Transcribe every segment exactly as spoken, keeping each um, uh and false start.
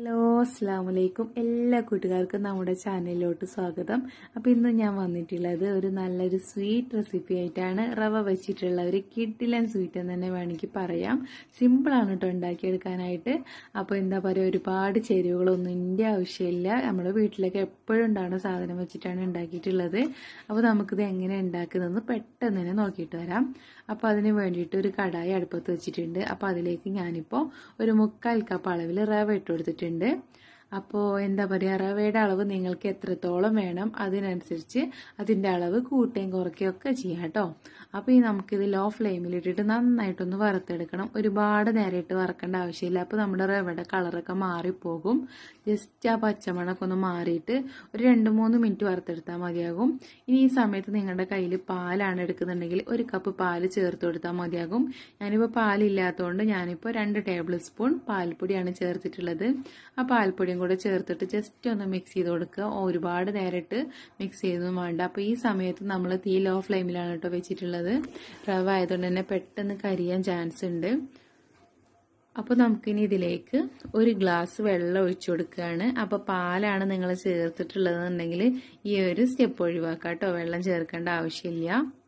Hello അസ്സലാമു അലൈക്കും എല്ലാ കൂട്ടുകാർക്കും നമ്മുടെ ചാനലിലോട്ട് സ്വാഗതം. അപ്പോൾ ഇന്ന് ഞാൻ വന്നിട്ടുള്ളത് ഒരു നല്ലൊരു സ്വീറ്റ് റെസിപ്പി ആയിട്ടാണ്. റവ വെച്ചിട്ടുള്ള ഒരു കിഡിലൻ സ്വീറ്റ് എന്ന് തന്നെ വേണമെങ്കിൽ പറയാം. സിമ്പിളാണ് കേട്ടോ ഉണ്ടാക്കിയെടുക്കാനായിട്ട്. അപ്പോൾ എന്താ പറയുക, ഒരുപാട് ചേരുവകളൊന്നും ഇതിൻ്റെ ആവശ്യമില്ല. നമ്മുടെ വീട്ടിലൊക്കെ എപ്പോഴും ഉണ്ടാകുന്ന സാധനം വെച്ചിട്ടാണ് ഉണ്ടാക്കിയിട്ടുള്ളത്. അപ്പോൾ നമുക്കിത് എങ്ങനെ ഉണ്ടാക്കുന്നതെന്ന് പെട്ടെന്ന് തന്നെ നോക്കിയിട്ട് വരാം. അപ്പോൾ അതിന് വേണ്ടിയിട്ട് ഒരു കടായി അടുപ്പത്ത് വെച്ചിട്ടുണ്ട്. അപ്പോൾ അതിലേക്ക് ഞാനിപ്പോൾ ഒരു മുക്കാൽ കപ്പ് അളവിൽ റവ ഇട്ട് കൊടുത്തിട്ടുണ്ട്. അപ്പോൾ എന്താ പറയുക, റവയുടെ അളവ് നിങ്ങൾക്ക് എത്രത്തോളം വേണം അതിനനുസരിച്ച് അതിൻ്റെ അളവ് കൂട്ടുകയും കുറയ്ക്കുകയും ഒക്കെ ചെയ്യാം കേട്ടോ. അപ്പോൾ ഈ നമുക്കിത് ലോ ഫ്ലെയിമിലിട്ടിട്ട് നന്നായിട്ടൊന്ന് വറുത്തെടുക്കണം. ഒരുപാട് നേരം ഇട്ട് വറക്കേണ്ട ആവശ്യമില്ല. അപ്പോൾ നമ്മുടെ റവയുടെ കളറൊക്കെ മാറിപ്പോകും. ജസ്റ്റ് ആ പച്ചമണൊക്കെ ഒന്ന് മാറിയിട്ട് ഒരു രണ്ട് മൂന്ന് മിനിറ്റ് വറുത്തെടുത്താൽ മതിയാകും. ഇനി ഈ സമയത്ത് നിങ്ങളുടെ കയ്യിൽ പാലാണ് എടുക്കുന്നുണ്ടെങ്കിൽ ഒരു കപ്പ് പാല് ചേർത്ത് കൊടുത്താൽ മതിയാകും. ഞാനിപ്പോൾ പാലില്ലാത്തതുകൊണ്ട് ഞാനിപ്പോൾ രണ്ട് ടേബിൾ സ്പൂൺ പാൽപ്പൊടിയാണ് ചേർത്തിട്ടുള്ളത്. ആ പാൽപ്പൊടിയും കൂടെ ചേർത്തിട്ട് ജസ്റ്റ് ഒന്ന് മിക്സ് ചെയ്ത് കൊടുക്കുക. ഒരുപാട് നേരിട്ട് മിക്സ് ചെയ്തൊന്നും വേണ്ട. അപ്പോൾ ഈ സമയത്ത് നമ്മൾ തീ ലോ ഫ്ലെയിമിലാണ് കേട്ടോ വെച്ചിട്ടുള്ളത്. റവ ആയതുകൊണ്ട് തന്നെ പെട്ടെന്ന് കരിയാൻ ചാൻസ് ഉണ്ട്. അപ്പോൾ നമുക്കിനി ഇതിലേക്ക് ഒരു ഗ്ലാസ് വെള്ളം ഒഴിച്ചു കൊടുക്കുകയാണ്. അപ്പോൾ പാലാണ് നിങ്ങൾ ചേർത്തിട്ടുള്ളതെന്നുണ്ടെങ്കിൽ ഈ ഒരു സ്റ്റെപ്പ് ഒഴിവാക്കാം കേട്ടോ, വെള്ളം ചേർക്കേണ്ട ആവശ്യമില്ല.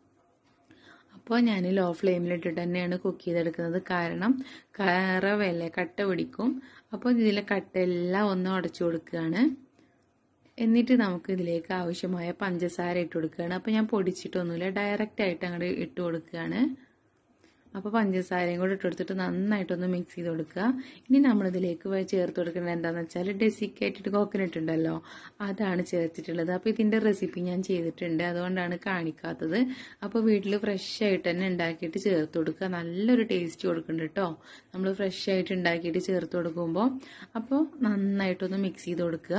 അപ്പോൾ ഞാൻ ലോ ഫ്ലെയിമിലിട്ടിട്ട് തന്നെയാണ് കുക്ക് ചെയ്തെടുക്കുന്നത്. കാരണം റവയല്ലേ കട്ട പിടിക്കും. അപ്പോൾ ഇതിലെ കട്ടെല്ലാം ഒന്ന് ഉടച്ചു കൊടുക്കുകയാണ്. എന്നിട്ട് നമുക്ക് ഇതിലേക്ക് ആവശ്യമായ പഞ്ചസാര ഇട്ട് കൊടുക്കുകയാണ്. അപ്പോൾ ഞാൻ പൊടിച്ചിട്ടൊന്നുമില്ല, ഡയറക്റ്റ് ആയിട്ട് അങ്ങോട്ട് ഇട്ട് കൊടുക്കുകയാണ്. അപ്പോൾ പഞ്ചസാരയും കൂടെ ഇട്ട് കൊടുത്തിട്ട് നന്നായിട്ടൊന്ന് മിക്സ് ചെയ്ത് കൊടുക്കുക. ഇനി നമ്മളിതിലേക്ക് ചേർത്ത് കൊടുക്കുന്നത് എന്താണെന്ന് വെച്ചാൽ ഡെസിക്കേറ്റഡ് കോക്കനട്ട് ഉണ്ടല്ലോ, അതാണ് ചേർത്തിട്ടുള്ളത്. അപ്പോൾ ഇതിൻ്റെ റെസിപ്പി ഞാൻ ചെയ്തിട്ടുണ്ട്, അതുകൊണ്ടാണ് കാണിക്കാത്തത്. അപ്പോൾ വീട്ടിൽ ഫ്രഷ് ആയിട്ട് തന്നെ ഉണ്ടാക്കിയിട്ട് ചേർത്ത് കൊടുക്കുക. നല്ലൊരു ടേസ്റ്റ് കൊടുക്കുന്നുണ്ട് കേട്ടോ നമ്മൾ ഫ്രഷ് ആയിട്ട് ഉണ്ടാക്കിയിട്ട് ചേർത്ത് കൊടുക്കുമ്പോൾ. അപ്പോൾ നന്നായിട്ടൊന്ന് മിക്സ് ചെയ്ത് കൊടുക്കുക.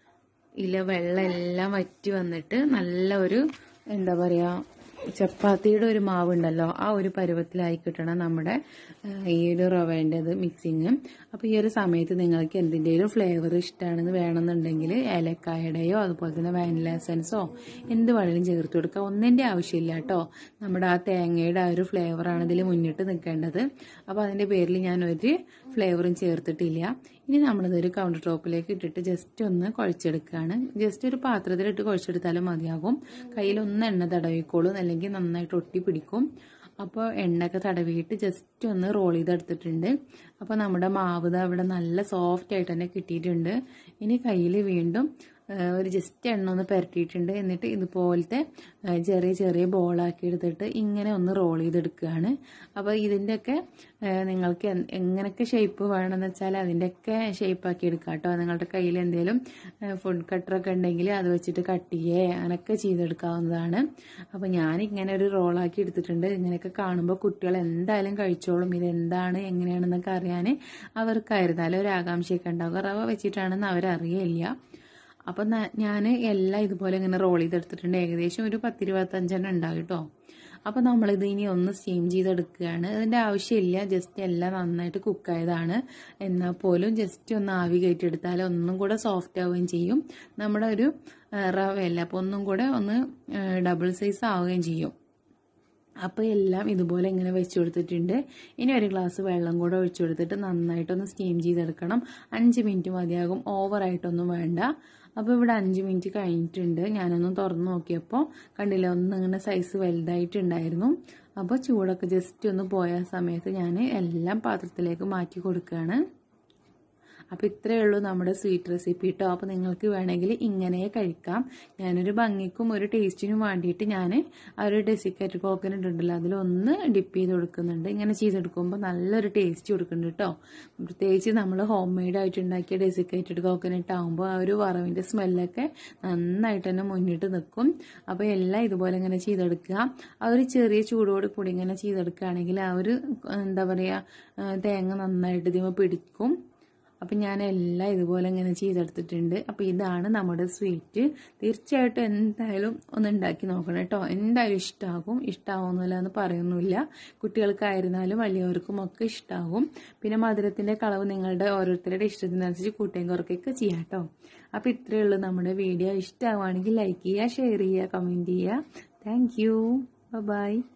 ഇല്ല വെള്ളം എല്ലാം വറ്റി വന്നിട്ട് നല്ല ഒരു എന്താ പറയുക, ചപ്പാത്തിയുടെ ഒരു മാവുണ്ടല്ലോ ആ ഒരു പരുവത്തിലായി കിട്ടണം നമ്മുടെ ഈ ഒരു റവേൻ്റെത് മിക്സിങ്. അപ്പോൾ ഈ ഒരു സമയത്ത് നിങ്ങൾക്ക് എന്തിൻ്റെയും ഫ്ലേവർ ഇഷ്ടമാണെന്ന് വേണമെന്നുണ്ടെങ്കിൽ ഏലക്കായുടെയോ അതുപോലെ തന്നെ വാനില എസൻസോ എന്ത് വേണമെങ്കിലും ചേർത്ത് കൊടുക്കുക. ഒന്നിൻ്റെ ആവശ്യമില്ല കേട്ടോ, നമ്മുടെ ആ തേങ്ങയുടെ ആ ഒരു ഫ്ലേവറാണ് ഇതിൽ മുന്നിട്ട് നിൽക്കേണ്ടത്. അപ്പോൾ അതിൻ്റെ പേരിൽ ഞാൻ ഒരു ഫ്ലേവറും ചേർത്തിട്ടില്ല. ഇനി നമ്മളിതൊരു കൗണ്ടർ ടോപ്പിലേക്ക് ഇട്ടിട്ട് ജസ്റ്റ് ഒന്ന് കുഴച്ചെടുക്കുകയാണ്. ജസ്റ്റ് ഒരു പാത്രത്തിലിട്ട് കുഴച്ചെടുത്താലും മതിയാകും. കയ്യിലൊന്ന് എണ്ണ തടവിക്കോളും, അല്ലെങ്കിൽ നന്നായിട്ട് ഒട്ടി പിടിക്കും. അപ്പോൾ എണ്ണയൊക്കെ തടവിയിട്ട് ജസ്റ്റ് ഒന്ന് റോൾ ചെയ്തെടുത്തിട്ടുണ്ട്. അപ്പോൾ നമ്മുടെ മാവ് അവിടെ നല്ല സോഫ്റ്റ് ആയിട്ട് തന്നെ കിട്ടിയിട്ടുണ്ട്. ഇനി കയ്യിൽ വീണ്ടും ഒരു ജസ്റ്റ് എണ്ണ ഒന്ന് പുരട്ടിയിട്ടുണ്ട്. എന്നിട്ട് ഇതുപോലത്തെ ചെറിയ ചെറിയ ബോളാക്കി എടുത്തിട്ട് ഇങ്ങനെ ഒന്ന് റോൾ ചെയ്തെടുക്കുകയാണ്. അപ്പോൾ ഇതിൻ്റെയൊക്കെ നിങ്ങൾക്ക് എങ്ങനെയൊക്കെ ഷേപ്പ് വേണമെന്ന് വെച്ചാൽ അതിൻ്റെയൊക്കെ ഷേപ്പാക്കി എടുക്കാം കേട്ടോ. നിങ്ങളുടെ കയ്യിൽ എന്തെങ്കിലും ഫുഡ് കട്ടറൊക്കെ ഉണ്ടെങ്കിൽ അത് വെച്ചിട്ട് കട്ട് ചെയ്യേ അങ്ങനെയൊക്കെ ചെയ്തെടുക്കാവുന്നതാണ്. അപ്പോൾ ഞാനിങ്ങനെ ഒരു റോളാക്കി എടുത്തിട്ടുണ്ട്. ഇങ്ങനെയൊക്കെ കാണുമ്പോൾ കുട്ടികൾ എന്തായാലും കഴിച്ചോളും. ഇതെന്താണ് എങ്ങനെയാണെന്നൊക്കെ അറിയാൻ അവർക്കായിരുന്നാലും ഒരു ആകാംക്ഷയൊക്കെ ഉണ്ടാകും. റവ വെച്ചിട്ടാണെന്ന് അവരറിയില്ല. അപ്പം ഞാൻ എല്ലാം ഇതുപോലെ ഇങ്ങനെ റോൾ ചെയ്തെടുത്തിട്ടുണ്ട്. ഏകദേശം ഒരു പത്തിരുപത്തഞ്ചെണ്ണം ഉണ്ടാവും കേട്ടോ. അപ്പം നമ്മളിത് ഇനി ഒന്ന് സ്റ്റീം ചെയ്തെടുക്കുകയാണ്. അതിൻ്റെ ആവശ്യമില്ല, ജസ്റ്റ് എല്ലാം നന്നായിട്ട് കുക്കായതാണ്. എന്നാൽ പോലും ജസ്റ്റ് ഒന്ന് ആവി കയറ്റിയെടുത്താൽ ഒന്നും കൂടെ സോഫ്റ്റ് ആവുകയും ചെയ്യും. നമ്മുടെ ഒരു റവയല്ല, അപ്പോൾ ഒന്നും കൂടെ ഒന്ന് ഡബിൾ സൈസ് ആവുകയും ചെയ്യും. അപ്പോൾ എല്ലാം ഇതുപോലെ ഇങ്ങനെ വെച്ച് കൊടുത്തിട്ടുണ്ട്. ഇനി ഒരു ഗ്ലാസ് വെള്ളം കൂടെ ഒഴിച്ചു കൊടുത്തിട്ട് നന്നായിട്ടൊന്ന് സ്റ്റീം ചെയ്തെടുക്കണം. അഞ്ച് മിനിറ്റ് മതിയാകും, ഓവറായിട്ടൊന്നും വേണ്ട. അപ്പോൾ ഇവിടെ അഞ്ച് മിനിറ്റ് കഴിഞ്ഞിട്ടുണ്ട്. ഞാനൊന്ന് തുറന്ന് നോക്കിയപ്പോൾ കണ്ടില്ല, ഒന്നിങ്ങനെ സൈസ് വലുതായിട്ടുണ്ടായിരുന്നു. അപ്പോൾ ചൂടൊക്കെ ജസ്റ്റ് ഒന്ന് പോയ സമയത്ത് ഞാൻ എല്ലാം പാത്രത്തിലേക്ക് മാറ്റി കൊടുക്കുകയാണ്. അപ്പോൾ ഇത്രയേ ഉള്ളൂ നമ്മുടെ സ്വീറ്റ് റെസിപ്പി കേട്ടോ. അപ്പോൾ നിങ്ങൾക്ക് വേണമെങ്കിൽ ഇങ്ങനെ കഴിക്കാം. ഞാനൊരു ഭംഗിക്കും ഒരു ടേസ്റ്റിനും വേണ്ടിയിട്ട് ഞാൻ ആ ഒരു ഡെസിക്കേറ്റഡ് കോക്കനട്ട് ഉണ്ടല്ലോ അതിലൊന്ന് ഡിപ്പ് ചെയ്ത് കൊടുക്കുന്നുണ്ട്. ഇങ്ങനെ ചെയ്തെടുക്കുമ്പോൾ നല്ലൊരു ടേസ്റ്റ് കൊടുക്കുന്നുണ്ട് കേട്ടോ. പ്രത്യേകിച്ച് നമ്മൾ ഹോം മെയ്ഡ് ആയിട്ട് ഉണ്ടാക്കിയ ഡെസിക്കേറ്റഡ് കോക്കനട്ട് ആകുമ്പോൾ ആ ഒരു വറവിൻ്റെ സ്മെല്ലൊക്കെ നന്നായിട്ട് തന്നെ മുന്നിട്ട് നിൽക്കും. അപ്പോൾ എല്ലാം ഇതുപോലെ ഇങ്ങനെ ചെയ്തെടുക്കുക. ആ ഒരു ചെറിയ ചൂടോട് കൂടി ഇങ്ങനെ ചെയ്തെടുക്കുകയാണെങ്കിൽ ആ ഒരു എന്താ പറയുക തേങ്ങ നന്നായിട്ട് ഇതിമ പിടിക്കും. അപ്പം ഞാൻ എല്ലാം ഇതുപോലെ ഇങ്ങനെ ചെയ്തെടുത്തിട്ടുണ്ട്. അപ്പോൾ ഇതാണ് നമ്മുടെ സ്വീറ്റ്. തീർച്ചയായിട്ടും എന്തായാലും ഒന്ന് ഉണ്ടാക്കി നോക്കണം കേട്ടോ. എന്തായാലും ഇഷ്ടമാകും. ഇഷ്ടമാവുന്നില്ല എന്ന് പറയുന്നില്ല. കുട്ടികൾക്കായിരുന്നാലും വലിയവർക്കും ഒക്കെ ഇഷ്ടമാകും. പിന്നെ മധുരത്തിൻ്റെ കളവ് നിങ്ങളുടെ ഓരോരുത്തരുടെ ഇഷ്ടത്തിനനുസരിച്ച് കൂട്ടുകയും കുറയ്ക്കുകയൊക്കെ ചെയ്യാം കേട്ടോ. അപ്പോൾ ഇത്രയേ ഉള്ളൂ നമ്മുടെ വീഡിയോ. ഇഷ്ടമാവുകയാണെങ്കിൽ ലൈക്ക് ചെയ്യുക, ഷെയർ ചെയ്യുക, കമൻറ്റ് ചെയ്യുക. Thank you. ബൈ.